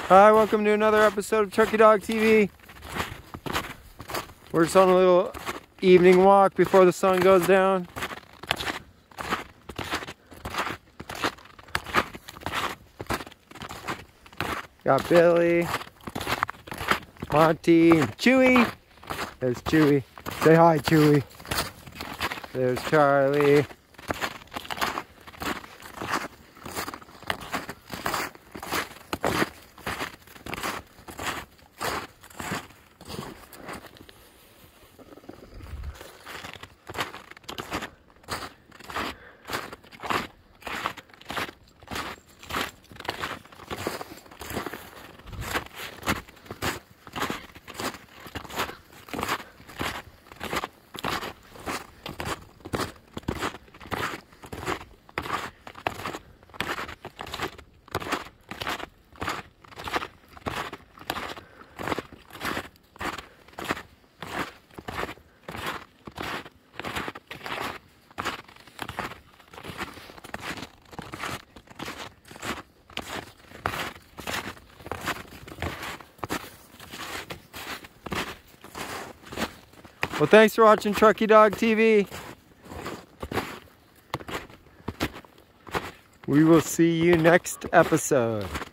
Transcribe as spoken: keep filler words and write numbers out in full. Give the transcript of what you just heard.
Hi, welcome to another episode of Truckee Dog T V. We're just on a little evening walk before the sun goes down. Got Billy, Monty, and Chewy. There's Chewy. Say hi, Chewy. There's Charlie. Well, thanks for watching Truckee Dog T V. We will see you next episode.